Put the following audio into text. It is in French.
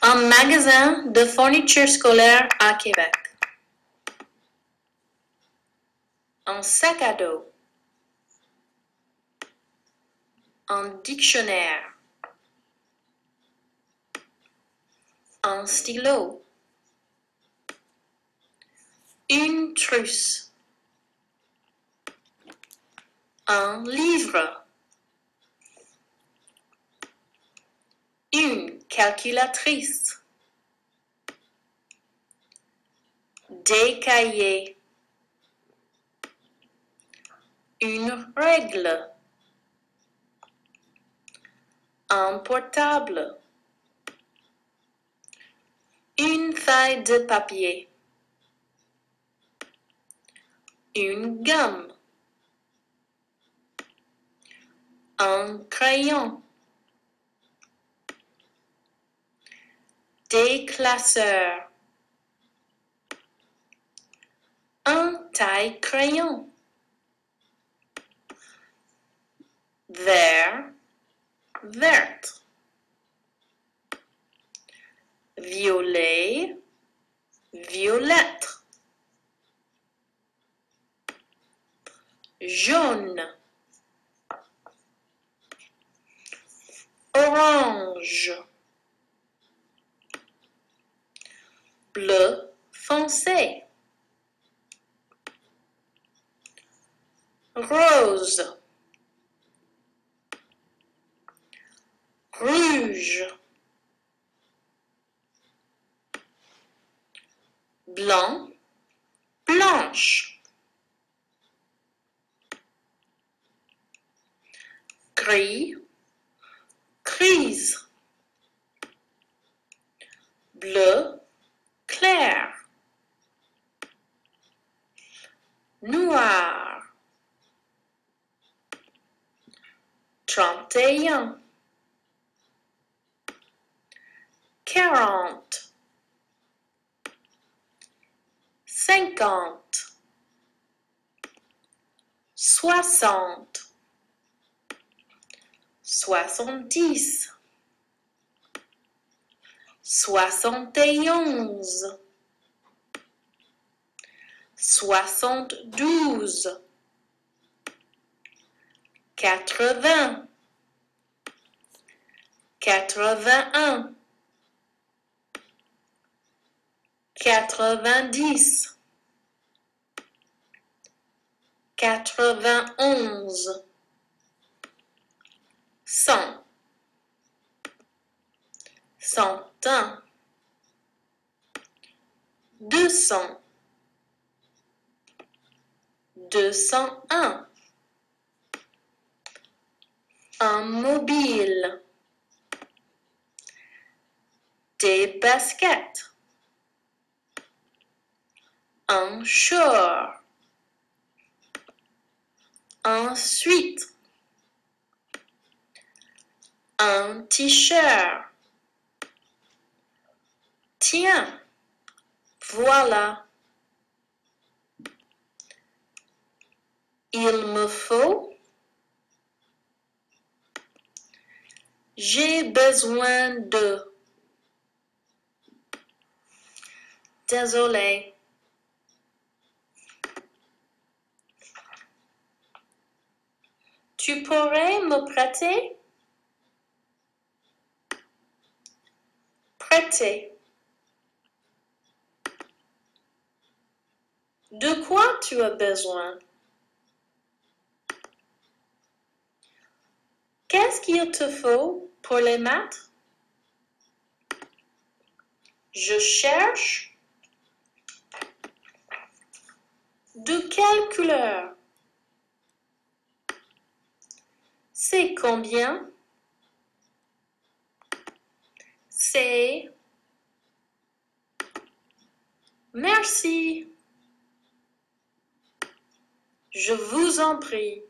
Un magasin de fourniture scolaire à Québec. Un sac à dos. Un dictionnaire. Un stylo. Une trousse. Un livre. Une calculatrice. Des cahiers. Une règle. Un portable. Une feuille de papier. Une gomme. Un crayon. Des classeurs. Un taille-crayon. Vert, verte. Violet, violette. Jaune. Orange. Bleu foncé. Rose. Rouge. Blanc, blanche. Gris, grise. Bleu, clair. Noir. 31. 40. 50. 60. 70. 71. 72. 80. 81. 90. 91. 100. 101. 200. 201. Un mobile. Des baskets. Un short. Ensuite, un t-shirt. Tiens, voilà. Il me faut. J'ai besoin de. Désolé. Tu pourrais me prêter? Prêter. De quoi tu as besoin? Qu'est-ce qu'il te faut pour les maths? Je cherche. De quelle couleur? C'est combien? C'est... Merci. Je vous en prie.